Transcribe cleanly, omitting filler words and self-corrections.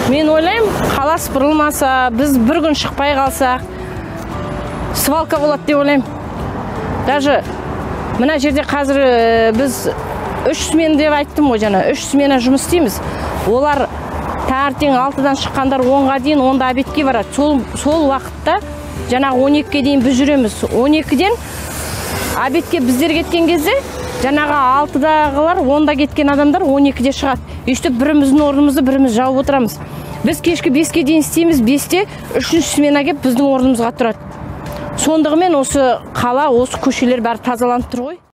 Мен ойлаймын, қала сыпырылмаса, біз бір күн шықпай қалсақ, свалка болады деп ойлаймын. Даже мына жерде қазір біз 3 смена деп айттым ғой жаңа, 3 смена жұмыс істейміз. Олар таңертең 6-дан шыққандар 10-ға дейін, 10-да обедке барады. Сол уақытта жаңағы 12-ге дейін біз жүреміз. 12-ден обедке біздер кеткен кезде жаңағы 6-дағылар 10-да кеткен адамдар 12-де шығады. Өйстіп біріміздің орнымызды біріміз жауып отырамыз. Біз кешкі 5-ге дейін істейміз, 5-те 3-ші смена кеп біздің орнымызға тұрады. Сондығымен осы қала, осы көшелер бәрі тазаланып тұр ғой.